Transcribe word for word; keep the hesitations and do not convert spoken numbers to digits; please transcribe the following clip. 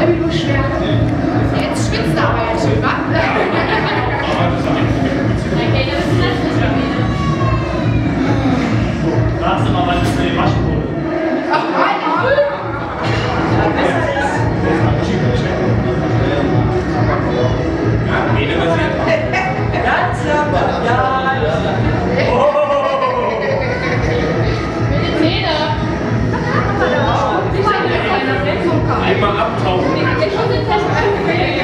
irgendwie nur schwer. Jetzt schwitzt er aber ja schön, wa? Okay, das ist das nicht mehr. Sagst du mal, was ist denn waschen wurde? Ach, nein, Ganz locker, ja. mit den Zähnen. Einmal abtauchen. Ich bin schon